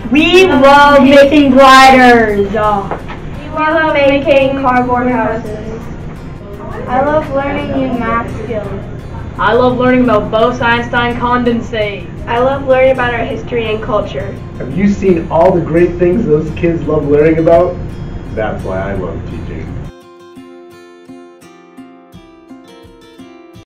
We love making gliders. We love making cardboard houses. I love learning new math skills. I love learning about Bose-Einstein condensate. I love learning about our history and culture. Have you seen all the great things those kids love learning about? That's why I love teaching.